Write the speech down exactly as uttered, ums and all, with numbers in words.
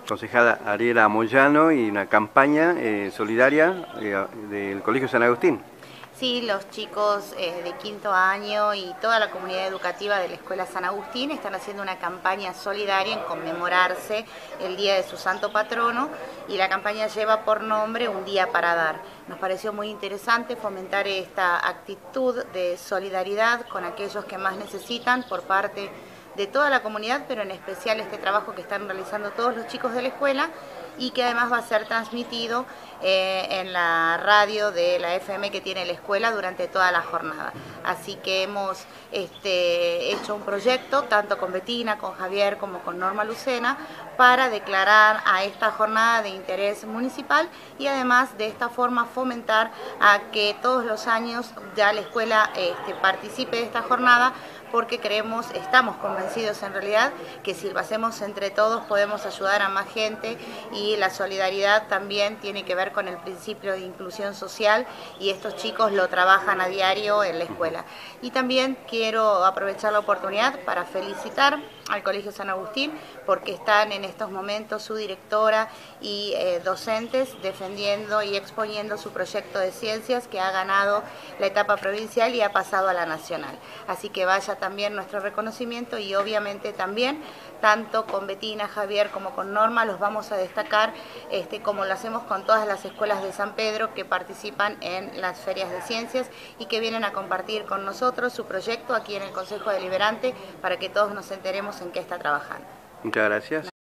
concejala Ariela Moyano y una campaña eh, solidaria eh, del Colegio San Agustín. Sí, los chicos eh, de quinto año y toda la comunidad educativa de la Escuela San Agustín están haciendo una campaña solidaria en conmemorarse el día de su santo patrono, y la campaña lleva por nombre Un Día para Dar. Nos pareció muy interesante fomentar esta actitud de solidaridad con aquellos que más necesitan por parte de toda la comunidad, pero en especial este trabajo que están realizando todos los chicos de la escuela, y que además va a ser transmitido eh, en la radio de la F M que tiene la escuela durante toda la jornada. Así que hemos este, hecho un proyecto, tanto con Betina, con Javier, como con Norma Lucena, para declarar a esta jornada de interés municipal, y además de esta forma fomentar a que todos los años ya la escuela este, participe de esta jornada, porque creemos, estamos convencidos en realidad, que si lo hacemos entre todos podemos ayudar a más gente, y la solidaridad también tiene que ver con el principio de inclusión social, y estos chicos lo trabajan a diario en la escuela. Y también quiero aprovechar la oportunidad para felicitar al Colegio San Agustín, porque están en estos momentos su directora y eh, docentes defendiendo y exponiendo su proyecto de ciencias, que ha ganado la etapa provincial y ha pasado a la nacional. Así que vaya también nuestro reconocimiento, y obviamente también, tanto con Betina, Javier como con Norma, los vamos a destacar este, como lo hacemos con todas las escuelas de San Pedro que participan en las ferias de ciencias y que vienen a compartir con nosotros su proyecto aquí en el Consejo Deliberante, para que todos nos enteremos en qué está trabajando. Muchas gracias.